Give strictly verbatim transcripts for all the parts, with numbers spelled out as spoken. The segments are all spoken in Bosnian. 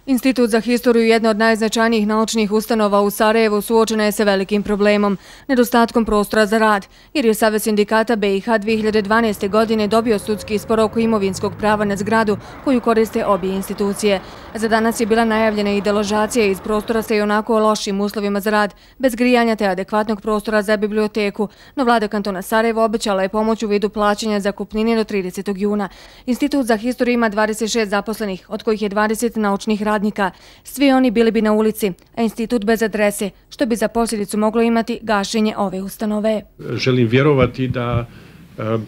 Institut za historiju, jedna od najznačajnijih naučnih ustanova u Sarajevu, suočena je sa velikim problemom, nedostatkom prostora za rad, jer je Savez sindikata be i ha dvije hiljade dvanaeste. godine dobio sudski spor oko imovinskog prava na zgradu koju koriste obje institucije. Za danas je bila najavljena i deložacija iz prostora sa i onako lošim uslovima za rad, bez grijanja te adekvatnog prostora za biblioteku, no vlada kantona Sarajevo obećala je pomoć u vidu plaćanja zakupnine do tridesetog juna. Institut za historiju ima dvadeset šest zaposlenih, od kojih je dvadeset naučnih radnika. Svi oni bili bi na ulici, a institut bez adrese, što bi za posljedicu moglo imati gašenje ove ustanove. Želim vjerovati da e,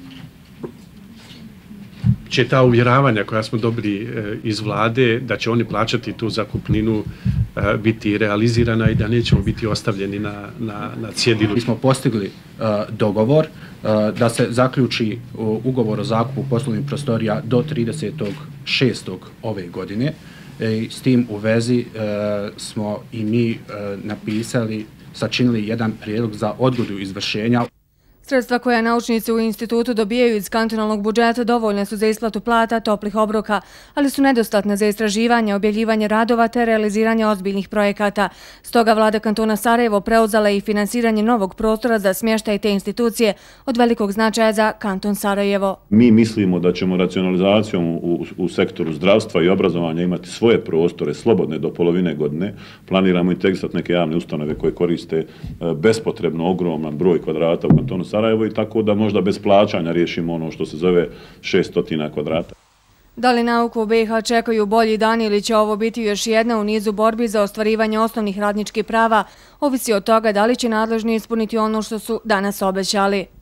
će ta uvjeravanja koja smo dobili e, iz vlade, da će oni plaćati tu zakupninu, e, biti realizirana i da nećemo biti ostavljeni na, na, na cjedilu. Mi smo postigli e, dogovor e, da se zaključi ugovor o zakupu poslovnih prostorija do tridesetog šestog ove godine. S tim u vezi e, smo i mi e, napisali, sačinili jedan prijedlog za odgodu izvršenja. Sredstva koja naučnici u institutu dobijaju iz kantonalnog budžeta dovoljne su za isplatu plata, toplih obroka, ali su nedostatne za istraživanje, objavljivanje radova te realiziranje ozbiljnih projekata. Stoga vlada kantona Sarajevo preuzela i finansiranje novog prostora za smještaj te institucije od velikog značaja za kanton Sarajevo. Mi mislimo da ćemo racionalizacijom u, u sektoru zdravstva i obrazovanja imati svoje prostore slobodne do polovine godine. Planiramo integrisati neke javne ustanove koje koriste bespotrebno ogroman broj kvadrata u kantonu Sarajevo. Sarajevo i tako da možda bez plaćanja riješimo ono što se zove šesto kvadrata. Da li nauku u be i ha čekaju bolji dani ili će ovo biti još jedna u nizu borbi za ostvarivanje osnovnih radničkih prava, ovisi od toga da li će nadležni ispuniti ono što su danas obećali.